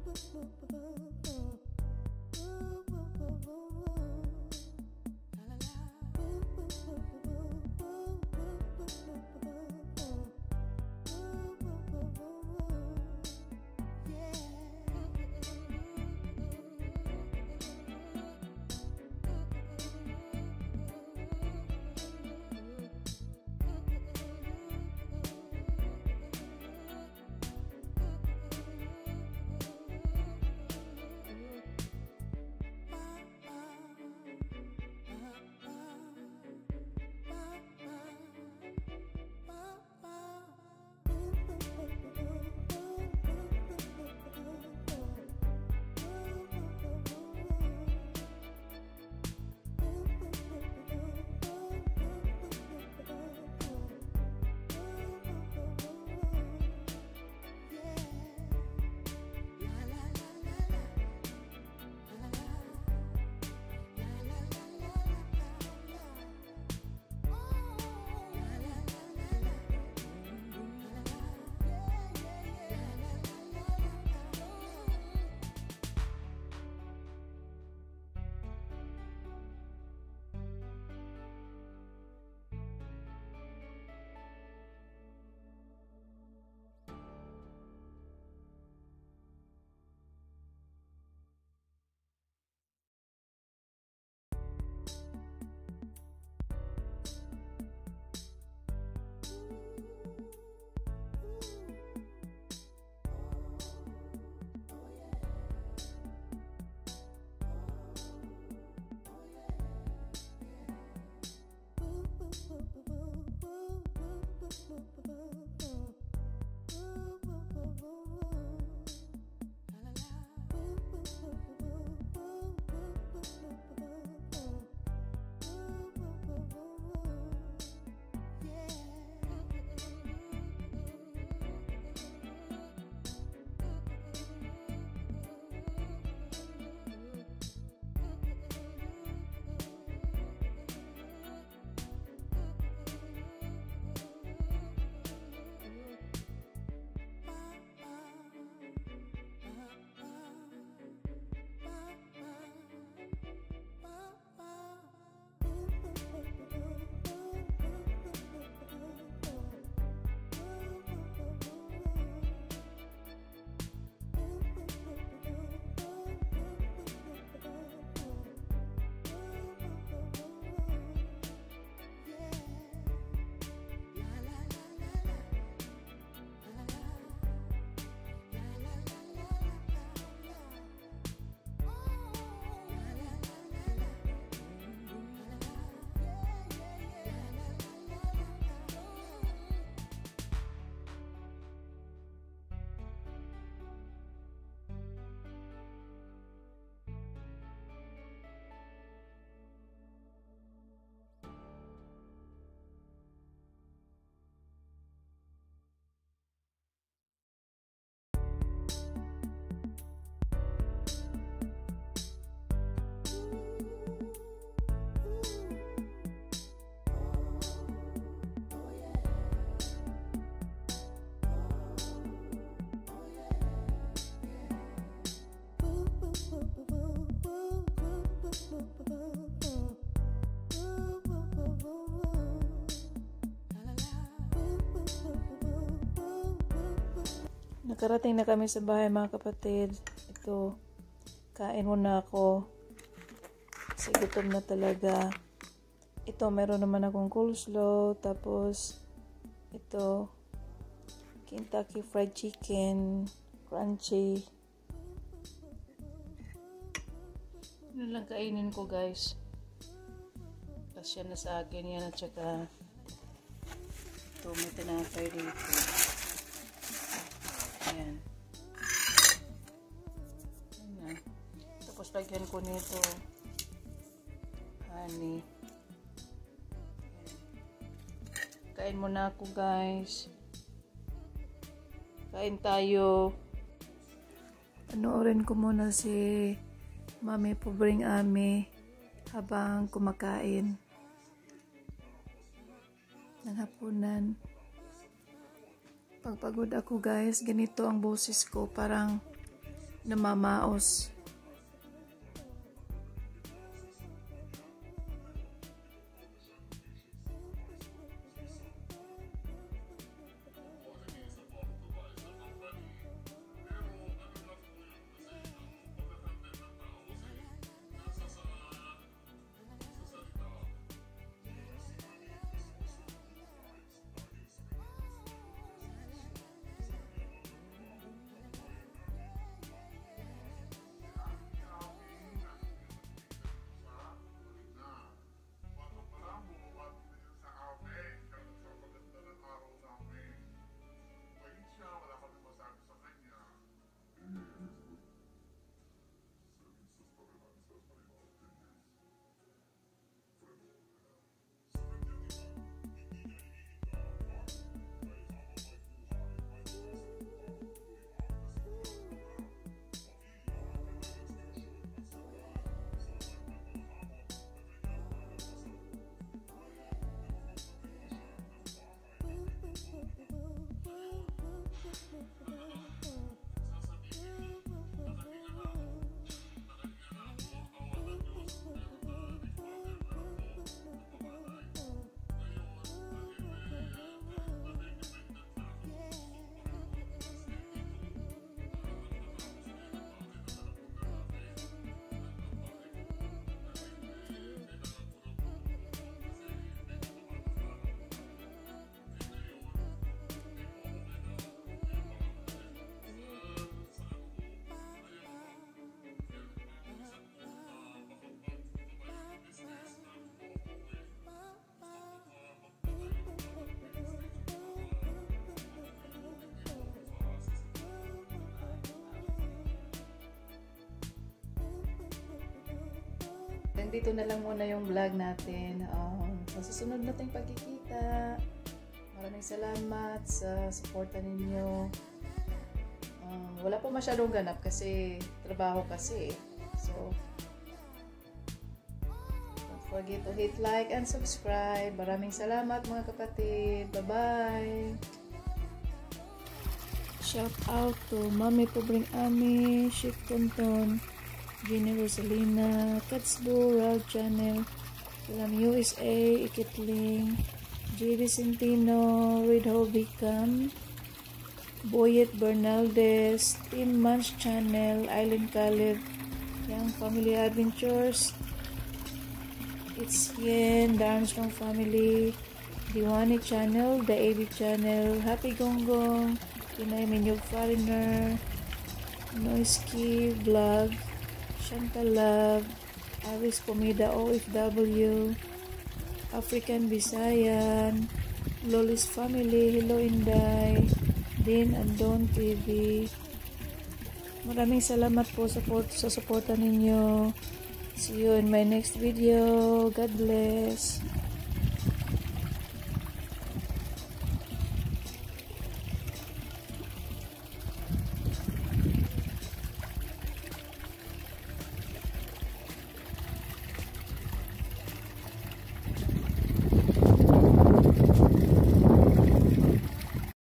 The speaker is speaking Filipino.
Nakarating na kami sa bahay mga kapatid. Ito, kain muna ako. Kasi gutom na talaga. Ito, meron naman akong coleslaw. Tapos, ito, Kentucky Fried Chicken. Crunchy. Ano lang kainin ko guys. Pasya na sa akin yan at saka ito, may tinapay dito. Ayan. Ayan. Tapos lagyan ko nito honey. Ayan. Kain muna ako guys. Kain tayo. Panoorin ko muna si Mami Pobreng Ami habang kumakain ng hapunan. Pagpagod ako guys, ganito ang boses ko, parang namamaos. Dito na lang muna yung vlog natin. Sa susunod nating pagkikita. Maraming salamat sa suporta ninyo. Wala po masyadong ganap kasi trabaho kasi. So, don't forget to hit like and subscribe. Maraming salamat mga kapatid. Bye-bye! Shout out to Mami Pobreng Ami, Chic Tonton, Jenny Rosalina, Katsbo, Ralph Channel, Film USA, Ikitling, JD Centino, Reid Hobicam, Boyet Bernaldez, Team Munch Channel, Island Caleb, Young Family Adventures, It's Yen, the Armstrong Family, Diwani Channel, The AB Channel, Happy Gonggong, Pinay Minyog Foreigner, Noiski Vlog, Chantal Love, Aris Comida OFW, African Visayan, Lolis Family, Hello Inday, Din and Don TV. Maraming salamat po sa suporta ninyo. See you in my next video. God bless.